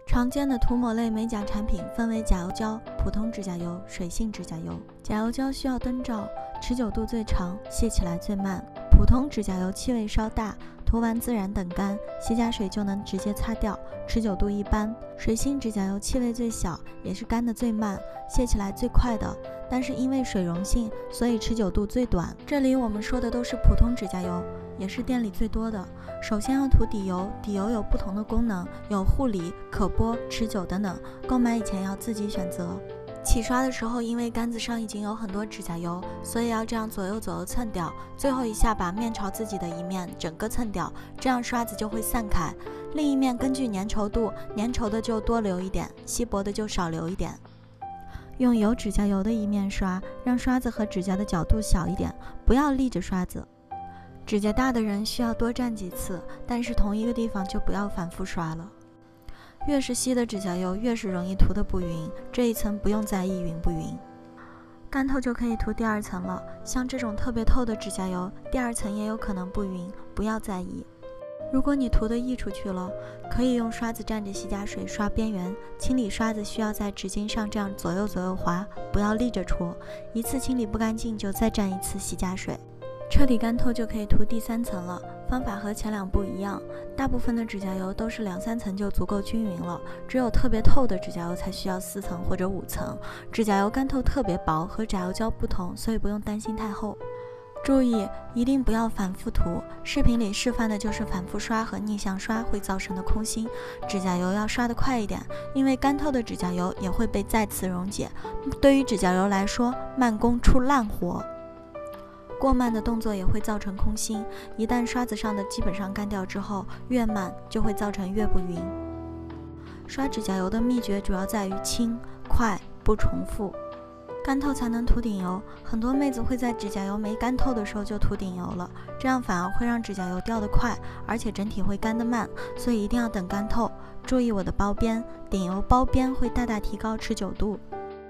常见的涂抹类美甲产品分为甲油胶、普通指甲油、水性指甲油。甲油胶需要灯照，持久度最长，卸起来最慢。普通指甲油气味稍大，涂完自然等干，洗甲水就能直接擦掉，持久度一般。水性指甲油气味最小，也是干的最慢，卸起来最快的，但是因为水溶性，所以持久度最短。这里我们说的都是普通指甲油，也是店里最多的。首先要涂底油，底油有不同的功能，有护理、可剥、持久等等，购买以前要自己选择。起刷的时候，因为杆子上已经有很多指甲油，所以要这样左右蹭掉，最后一下把面朝自己的一面整个蹭掉，这样刷子就会散开。另一面根据粘稠度，粘稠的就多留一点，稀薄的就少留一点。用有指甲油的一面刷，让刷子和指甲的角度小一点，不要立着刷子。指甲大的人需要多蘸几次，但是同一个地方就不要反复刷了。越是稀的指甲油越是容易涂得不匀，这一层不用在意匀不匀。干透就可以涂第二层了，像这种特别透的指甲油，第二层也有可能不匀，不要在意。如果你涂得溢出去了，可以用刷子蘸着洗甲水刷边缘。清理刷子需要在纸巾上这样左右划，不要立着戳，一次清理不干净就再蘸一次洗甲水。彻底干透就可以涂第三层了，方法和前两步一样，大部分的指甲油都是2-3层就足够均匀了，只有特别透的指甲油才需要4层或者5层。指甲油干透特别薄，和甲油胶不同，所以不用担心太厚。注意，一定不要反复涂，视频里示范的就是反复刷和逆向刷会造成的空心。指甲油要刷得快一点，因为干透的指甲油也会被再次溶解，对于指甲油来说，慢工出烂活。过慢的动作也会造成空心，一旦刷子上的基本上干掉之后，越慢就会造成越不匀。刷指甲油的秘诀主要在于轻、快、不重复。干透才能涂顶油，很多妹子会在指甲油没干透的时候就涂顶油了，这样反而会让指甲油掉得快，而且整体会干得慢，所以一定要等干透。注意我的包边，顶油包边会大大提高持久度。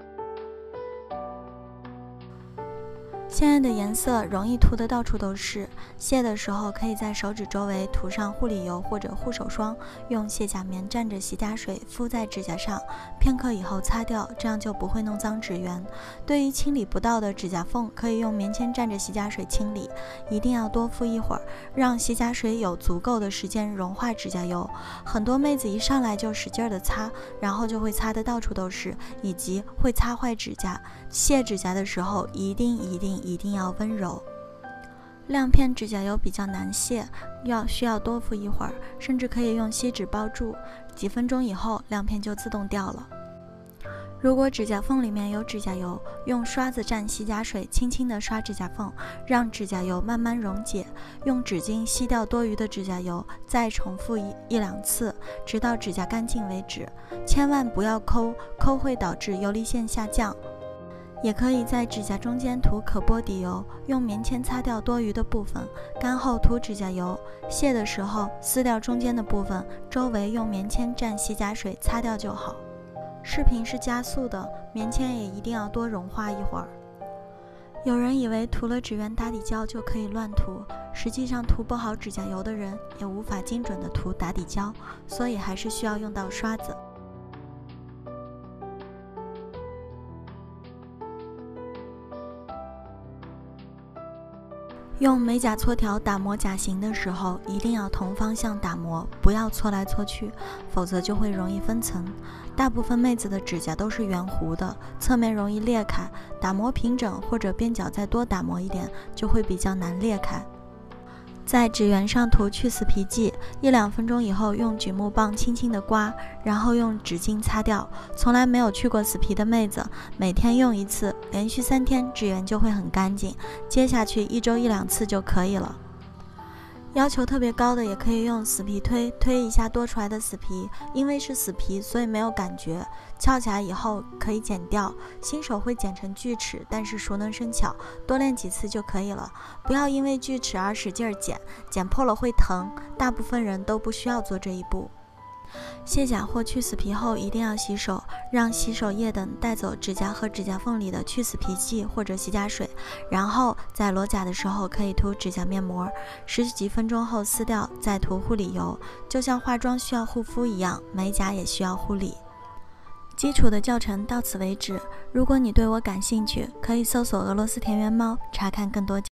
鲜艳的颜色容易涂得到处都是，卸的时候可以在手指周围涂上护理油或者护手霜，用卸甲棉蘸着洗甲水敷在指甲上，片刻以后擦掉，这样就不会弄脏指缘。对于清理不到的指甲缝，可以用棉签蘸着洗甲水清理，一定要多敷一会儿，让洗甲水有足够的时间融化指甲油。很多妹子一上来就使劲的擦，然后就会擦得到处都是，以及会擦坏指甲。卸指甲的时候一定要温柔。亮片指甲油比较难卸，需要多敷一会儿，甚至可以用锡纸包住，几分钟以后亮片就自动掉了。如果指甲缝里面有指甲油，用刷子蘸洗甲水轻轻地刷指甲缝，让指甲油慢慢溶解，用纸巾吸掉多余的指甲油，再重复1-2次，直到指甲干净为止。千万不要抠会导致游离线下降。也可以在指甲中间涂可剥底油，用棉签擦掉多余的部分，干后涂指甲油，卸的时候撕掉中间的部分，周围用棉签蘸洗甲水擦掉就好。视频是加速的，棉签也一定要多融化一会儿。有人以为涂了指缘打底胶就可以乱涂，实际上涂不好指甲油的人也无法精准的涂打底胶，所以还是需要用到刷子。用美甲搓条打磨甲型的时候，一定要同方向打磨，不要搓来搓去，否则就会容易分层。大部分妹子的指甲都是圆弧的，侧面容易裂开，打磨平整或者边角再多打磨一点，就会比较难裂开。在指缘上涂去死皮剂，1-2分钟以后用榉木棒轻轻地刮，然后用纸巾擦掉。从来没有去过死皮的妹子，每天用1次，连续3天指缘就会很干净。接下去1周1-2次就可以了。要求特别高的也可以用死皮推一下多出来的死皮，因为是死皮，所以没有感觉，翘起来以后可以剪掉。新手会剪成锯齿，但是熟能生巧，多练几次就可以了。不要因为锯齿而使劲剪，剪破了会疼，大部分人都不需要做这一步。 卸甲或去死皮后一定要洗手，让洗手液等带走指甲和指甲缝里的去死皮剂或者洗甲水，然后在裸甲的时候可以涂指甲面膜，10几分钟后撕掉，再涂护理油。就像化妆需要护肤一样，美甲也需要护理。基础的教程到此为止，如果你对我感兴趣，可以搜索俄罗斯田园猫查看更多